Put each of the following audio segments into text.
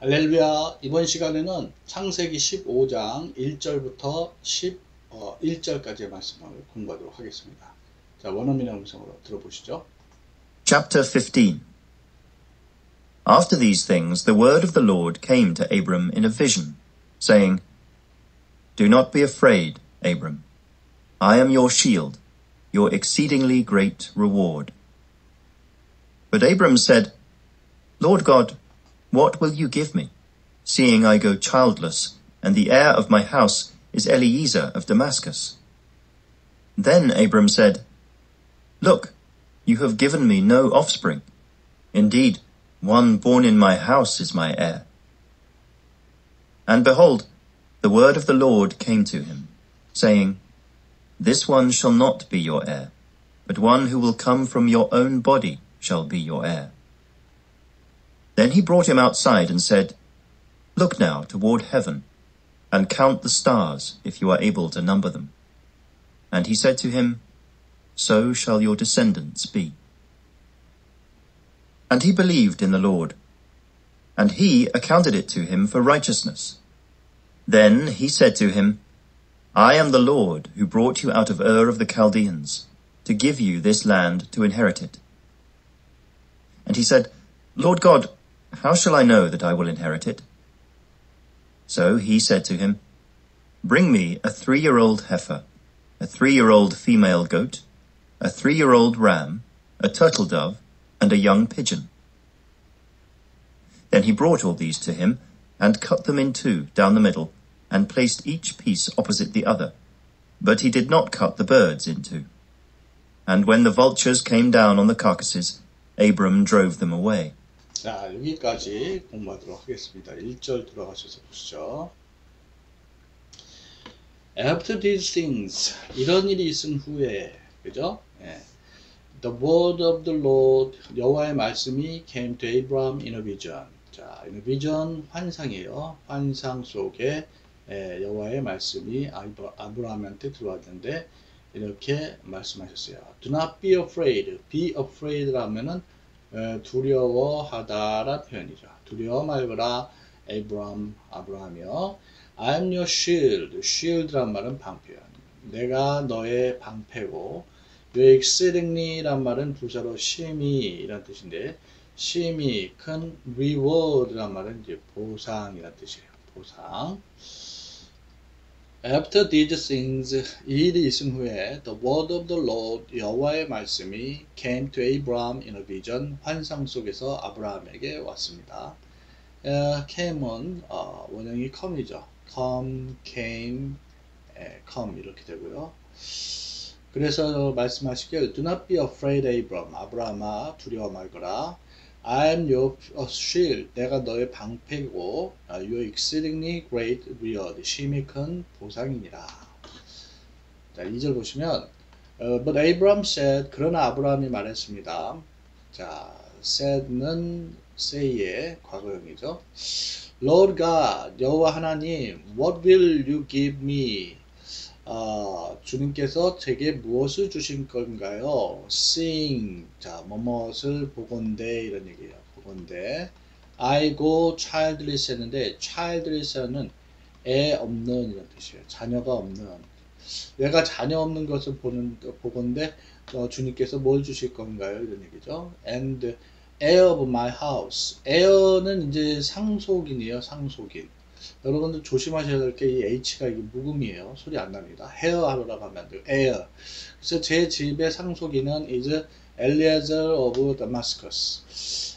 할렐루야. 이번 시간에는 창세기 15장 1절부터 11절까지의 말씀을 공부하도록 하겠습니다. 자, 원어민의 음성으로 들어보시죠. Chapter 15. After these things the word of the Lord came to Abram in a vision, saying, Do not be afraid, Abram. I am your shield, your exceedingly great reward. But Abram said, Lord God, what will you give me, seeing I go childless, and the heir of my house is Eliezer of Damascus? Then Abram said, Look, you have given me no offspring. Indeed, one born in my house is my heir. And behold, the word of the Lord came to him, saying, This one shall not be your heir, but one who will come from your own body shall be your heir. Then he brought him outside and said, Look now toward heaven, and count the stars, if you are able to number them. And he said to him, So shall your descendants be. And he believed in the Lord, and he accounted it to him for righteousness. Then he said to him, I am the Lord who brought you out of Ur of the Chaldeans, to give you this land to inherit it. And he said, Lord God, how shall I know that I will inherit it? So he said to him, Bring me a 3-year-old heifer, a 3-year-old female goat, a 3-year-old ram, a turtle dove, and a young pigeon. Then he brought all these to him, and cut them in two down the middle, and placed each piece opposite the other. But he did not cut the birds in two. And when the vultures came down on the carcasses, Abram drove them away. 자, 여기까지 공부하도록 하겠습니다. 1절 들어가셔서 보시죠. After these things, 이런 일이 있은 후에, 그죠? 예. The word of the Lord, 여호와의 말씀이 came to Abram in a vision. 자, in a vision, 환상이에요. 환상 속에 여호와의 말씀이 아브라함한테 들어왔는데 이렇게 말씀하셨어요. Do not be afraid. Be afraid 라면은 두려워하다라 표현이죠. 두려워 말거라. 아브라함이요. I am your shield. shield란 말은 방패요. 내가 너의 방패고, your exceedingly 란 말은 부사로 심히 이란 뜻인데, 심히 큰 reward 란 말은 이제 보상이란 뜻이에요. 보상. After these things, 이 일이 있은 후에 the word of the Lord, 여호와의 말씀이 came to Abram in a vision, 환상 속에서 아브라함에게 왔습니다. came은 원형이 come이죠. came, 이렇게 되고요. 그래서 말씀하시길 Do not be afraid, Abram. 아브라함아 두려워 말거라. I am your shield. 내가 너의 방패고 your exceedingly great reward. 심히 큰 보상이니라. 자, 2절 보시면 But Abram said. 그러나 아브라함이 말했습니다. 자, said는 say의 과거형이죠. Lord God, 여호와 하나님, what will you give me? 주님께서 제게 무엇을 주신 건가요? Seeing, 자, 무엇을 보건대 이런 얘기예요. 보건대. I go childless 했는데 childless는 애 없는 이런 뜻이에요. 자녀가 없는. 내가 자녀 없는 것을 보건대 주님께서 뭘 주실 건가요? 이런 얘기죠. And heir of my house. heir는 이제 상속인이에요. 상속인. 여러분들 조심하셔야 될 게 이 H가 이게 묵음이에요. 소리 안 납니다. heir 하려고 하면 안 돼요. heir. 그래서 제 집의 상속인은 is Eliezer of Damascus.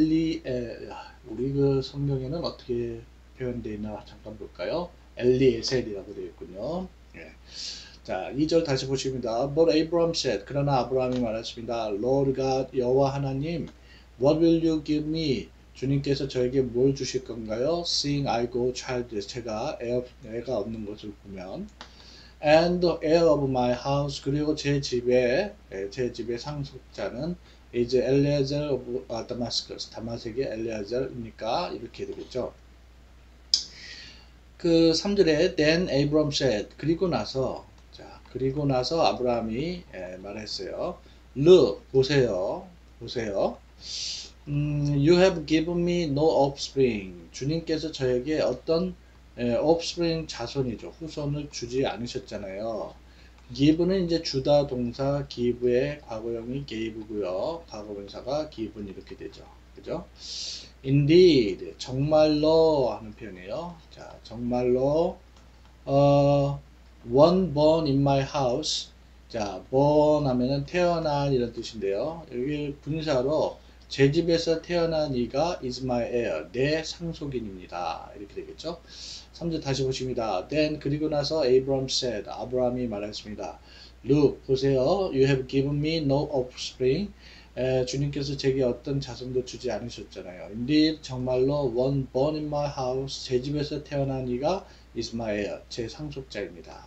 우리 그 성경에는 어떻게 표현되어 있나 잠깐 볼까요? 엘리에셀이라고 되어 있군요. 예. 자, 2절 다시 보십니다. But Abram said. 그러나 아브라함이 말했습니다. Lord God, 여호와 하나님, what will you give me? 주님께서 저에게 뭘 주실 건가요? Seeing I go childless. 제가 애가 없는 것을 보면. And the heir of my house. 그리고 제 집의 상속자는 is Eliezer of Damascus. 다마섹의 엘리아잘이니까 이렇게 되겠죠. 그 3절에 Then Abram said. 그리고 나서 아브라함이 말했어요. Look, 보세요. You have given me no offspring. 주님께서 저에게 어떤 offspring 자손이죠. 후손을 주지 않으셨잖아요. give는 이제 주다 동사 give의 과거형이 gave고요. 과거분사가 given 이렇게 되죠. 그죠? Indeed, 정말로 하는 표현이에요. 자, 정말로 one born in my house. 자, born 하면은 태어난 이런 뜻인데요. 여기 분사로 제 집에서 태어난 이가 is my heir, 내 상속인입니다. 이렇게 되겠죠. 3절 다시 보십니다. Then 그리고 나서 Abram said, 아브라함이 말했습니다. Look, 보세요. You have given me no offspring. 주님께서 제게 어떤 자손도 주지 않으셨잖아요. Indeed, 정말로 one born in my house, 제 집에서 태어난 이가 is my heir, 제 상속자입니다.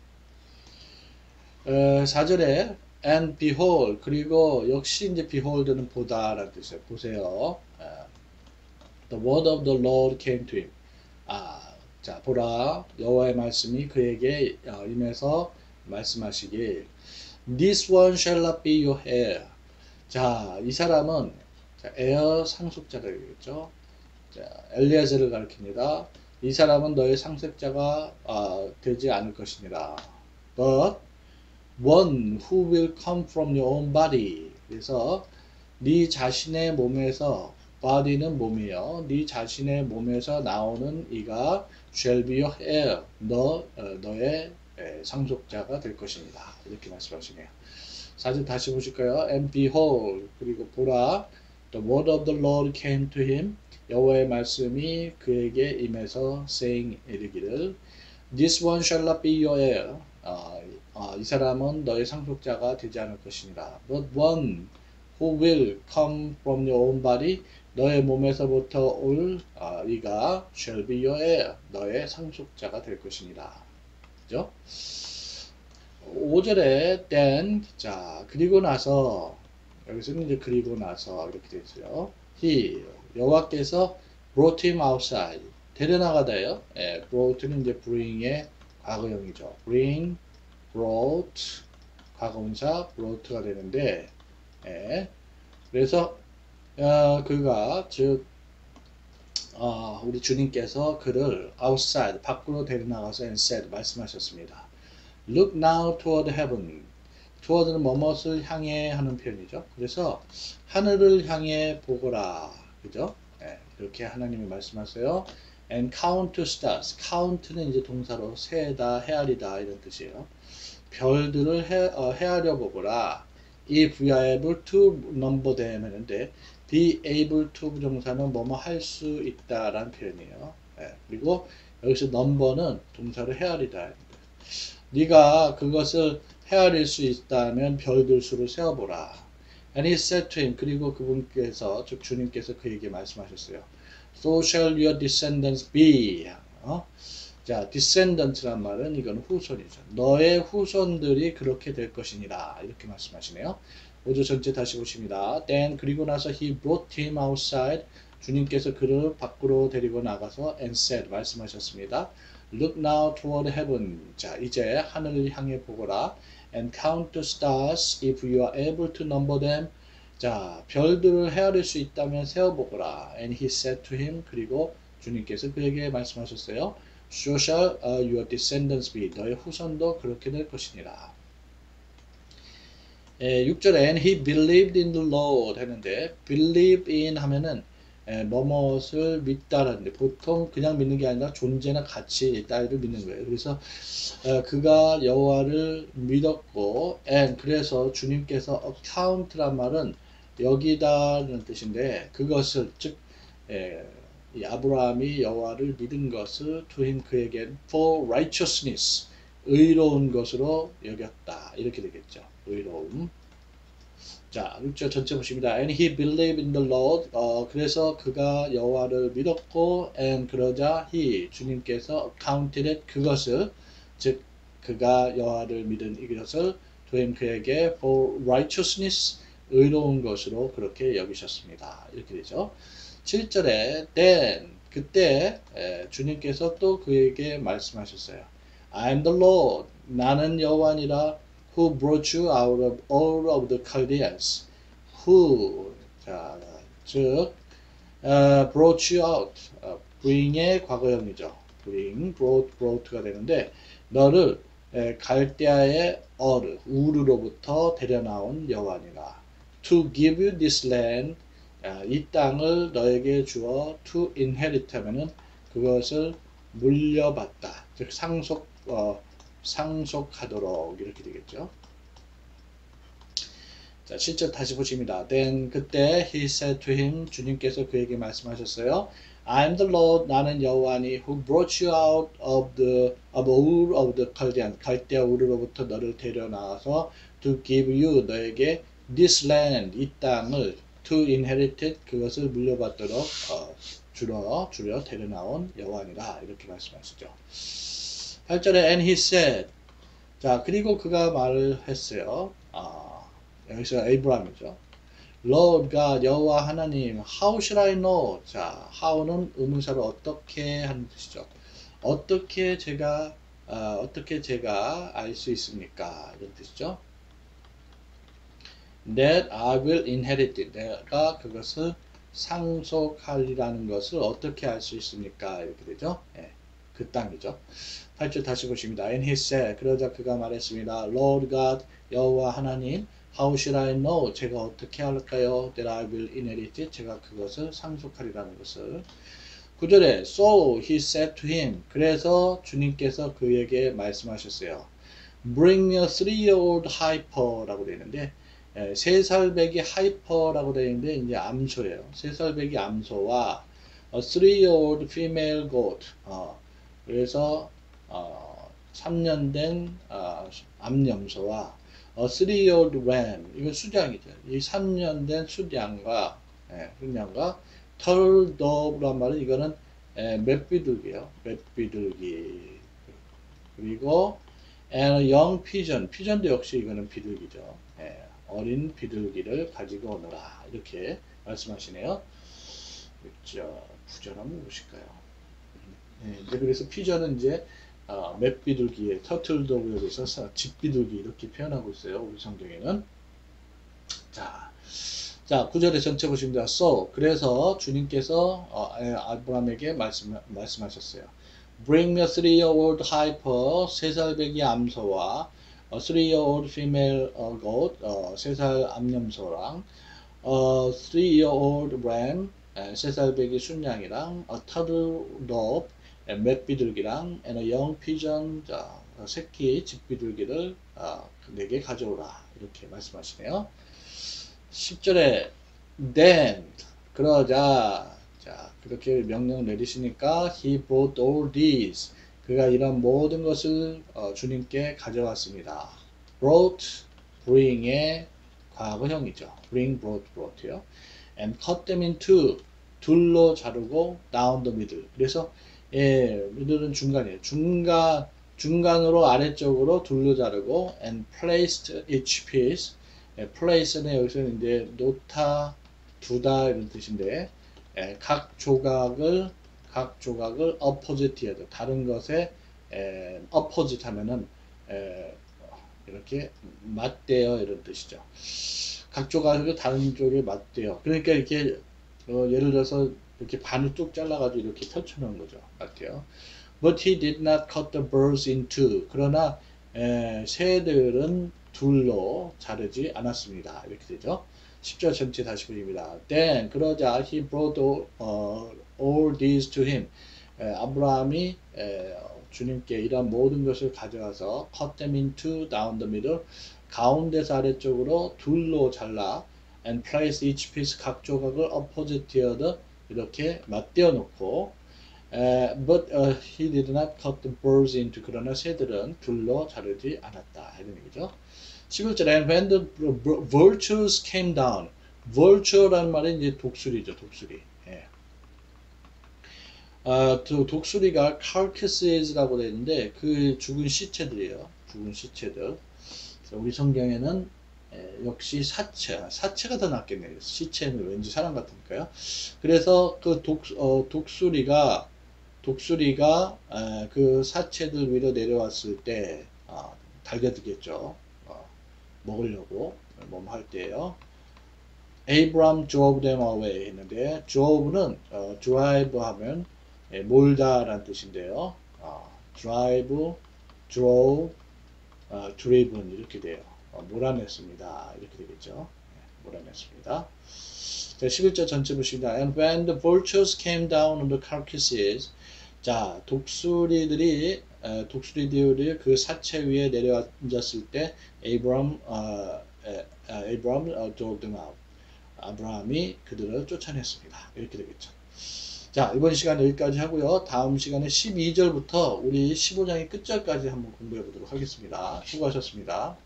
4절에 and behold, 그리고 역시 이제 behold는 보다라는 뜻이에요. 보세요. The word of the Lord came to him. 자, 보라, 여호와의 말씀이 그에게 임해서 말씀하시길. This one shall not be your heir. 자, 이 사람은 heir 상속자가 되겠죠. 자, 엘리야제를 가리킵니다. 이 사람은 너의 상속자가 되지 않을 것이니라. But one who will come from your own body. 그래서 네 자신의 몸에서, body는 몸이에요. 네 자신의 몸에서 나오는 이가 shall be your heir. 너의 상속자가 될 것입니다. 이렇게 말씀하시네요. 4절 다시 보실까요? And behold, 그리고 보라, the word of the Lord came to him. 여호와의 말씀이 그에게 임해서 saying 이르기를, this one shall not be your heir. 이 사람은 너의 상속자가 되지 않을 것이니라. But one who will come from your own body, 너의 몸에서부터 올 이가 shall be your heir, 너의 상속자가 될 것이니라. 그죠? 5절에 then, 자, 그리고 나서, 여기서는 이제 그리고 나서 이렇게 되어 있어요. He, 여호와께서 brought him outside, 데려나가다요. brought는 이제 bring의 과거형이죠. bring, brought, 과거분사 brought가 되는데, 그래서 그가 즉 우리 주님께서 그를 outside, 밖으로 데려나가서 and said, 말씀하셨습니다. Look now toward heaven. toward는 뭐뭇을 향해 하는 표현이죠. 그래서 하늘을 향해 보거라. 그죠? 이렇게 하나님이 말씀하세요. And count stars. count는 이제 동사로 세다, 헤아리다 이런 뜻이에요. 별들을 헤아려 보거라. If we are able to number them 했는데 be able to 부정사는 뭐뭐 할 수 있다라는 표현이에요. 그리고 여기서 number는 동사로 헤아리다. 네가 그것을 헤아릴 수 있다면 별들 수를 세어보라. And he said to him, 그리고 그분께서 즉 주님께서 그에게 말씀하셨어요. So shall your descendants be. 자, descendants란 말은 이건 후손이죠. 너의 후손들이 그렇게 될 것이니라. 이렇게 말씀하시네요. 5절 전체 다시 보십니다. Then 그리고 나서 he brought him outside. 주님께서 그를 밖으로 데리고 나가서 and said 말씀하셨습니다. Look now toward heaven. 자, 이제 하늘을 향해 보거라. And count the stars if you are able to number them. 자, 별들을 헤아릴 수 있다면 세어보거라. And he said to him. 그리고 주님께서 그에게 말씀하셨어요. So shall your descendants be. 너의 후손도 그렇게 될 것이니라. 6절에 and he believed in the Lord 했는데 believe in 하면은 뭐뭇을 믿다라는데 보통 그냥 믿는 게 아니라 존재나 가치 따위를 믿는 거예요. 그래서 그가 여호와를 믿었고 and 그래서 주님께서 account란 말은 여기다라는 뜻인데 그것을 즉 이 아브라함이 여호와를 믿은 것을 to him 그에게 for righteousness 의로운 것으로 여겼다 이렇게 되겠죠. 의로움. 자, 6절 전체 보십니다. And he believed in the Lord. 그래서 그가 여호와를 믿었고 and 그러자 he 주님께서 accounted it 그것을 즉 그가 여호와를 믿은 이것을 to him 그에게 for righteousness 의로운 것으로 그렇게 여기셨습니다. 이렇게 되죠. 7절에 then 그때 주님께서 또 그에게 말씀하셨어요. I am the Lord. 나는 여호와니라. Who brought you out of all of the Chaldeans? Who 자 즉 brought you out. bring의 과거형이죠. brought가 되는데 너를 갈대아의 우르로부터 데려나온 여호와니라. To give you this land. 이 땅을 너에게 주어 to inherit 하면은 그것을 물려받다. 즉 상속하도록 이렇게 되겠죠. 자, 실제 다시 보십니다. Then 그때 he said to him, 주님께서 그에게 말씀하셨어요. I'm the Lord, 나는 여호와니 who brought you out of Ur of the Chaldean, 갈대아 우르로부터 너를 데려나와서 to give you, 너에게 this land, 이 땅을 to inherit it, 그것을 물려받도록 주려 데려나온 여호와니라 이렇게 말씀하시죠. 8절에 and he said, 자 그리고 그가 말을 했어요. 여기서 에이브라함이죠. Lord God, 여호와 하나님, how should I know? 자, how는 의문사로 어떻게 하는 뜻이죠. 어떻게 제가 알 수 있습니까? 이런 뜻이죠. That I will inherit it. 내가 그것을 상속하리라는 것을 어떻게 알 수 있습니까? 이렇게 되죠. 예, 그 땅이죠. 8절 다시 보십니다. And he said, 그러자 그가 말했습니다. Lord God, 여호와 하나님, How should I know? 제가 어떻게 할까요? That I will inherit it. 제가 그것을 상속하리라는 것을. 9절에 So he said to him. 그래서 주님께서 그에게 말씀하셨어요. Bring me a 3-year-old heifer라고 되어 있는데 3살배기 하이퍼라고 되어 있는데 이제 암소예요. 3살배기 암소와 a 3-year-old female goat. 그래서 3년 된 암염소와 a 3-year-old ram, 이건 수량이죠. 이 3년 된 수량과 털도브란 말은 이거는 맷비둘기예요. 맷비둘기. 그리고 and a young pigeon, 피전도 역시 이거는 비둘기죠. 어린 비둘기를 가지고 오너라 이렇게 말씀하시네요. 그렇죠. 부전 한번 보실까요? 이제 그래서 피전은 이제 맷비둘기의 터틀도그에 대해서 집비둘기 이렇게 표현하고 있어요. 우리 성경에는. 자 9절에 전체 보십니다. So, 그래서 주님께서 아브라함에게 말씀하셨어요. Bring me a 3-year-old heifer, 3살배기 암소와 a 3-year-old female goat, 3살 암염소랑 a 3-year-old ram, 3살배기 순양이랑 a turtle dove, 맷비둘기랑 and a young pigeon, 새끼 집비둘기를 내게 가져오라 이렇게 말씀하시네요. 10절에 then 그러자 그렇게 명령 내리시니까 he brought all these, 그가 이런 모든 것을 주님께 가져왔습니다. brought, bring의 과거형이죠. brought요. and cut them in two, 둘로 자르고 down the middle. 그래서 middle은 중간이에요. 중간으로 아래쪽으로 둘로 자르고 and placed each piece. place는 여기서는 이제 놓다, 두다 이런 뜻인데 각 조각을 opposite 해야 돼. 다른 것에 opposite 하면은 이렇게 맞대어 이런 뜻이죠. 각 조각을 다른 쪽에 맞대어. 그러니까 이렇게 예를 들어서 이렇게 반을 뚝 잘라가지고 이렇게 펼쳐놓은 거죠. 맞대요. But he did not cut the birds in two. 그러나 새들은 둘로 자르지 않았습니다. 이렇게 되죠. 10절 전체 다시 보입니다. Then 그러자 he brought all these to him. 아브라함이 주님께 이런 모든 것을 가져와서 cut them into down the middle. 가운데서 아래쪽으로 둘로 잘라 and place each piece, 각 조각을 opposite어도 이렇게 맞대어 놓고 but he did not cut the birds into, 그러나 새들은 둘로 자르지 않았다 이런 얘기죠. 11절에 and when the vultures came down, vulture라는 말은 이제 독수리죠. 독수리. 독수리가 carcasses라고 되어 있는데 그 죽은 시체들이에요. 죽은 시체들. 우리 성경에는 역시 사체가 더 낫겠네요. 시체는 왠지 사람 같으니까요. 그래서 그 독수리가 그 사체들 위로 내려왔을 때 달겨들겠죠. 먹으려고 할 때예요. Abraham drove them away 했는데 drove는 drive 하면 몰다라는 뜻인데요. drive, drove, driven 이렇게 돼요. 몰아냈습니다. 이렇게 되겠죠. 몰아냈습니다. 자, 11절 전체 보십니다. And when the vultures came down on the carcasses, 자, 독수리들이 그 사체 위에 내려앉았을 때 Abraham drove them out. 아브라함이 그들을 쫓아냈습니다. 이렇게 되겠죠. 자, 이번 시간 여기까지 하고요. 다음 시간에 12절부터 우리 15장의 끝절까지 한번 공부해 보도록 하겠습니다. 수고하셨습니다.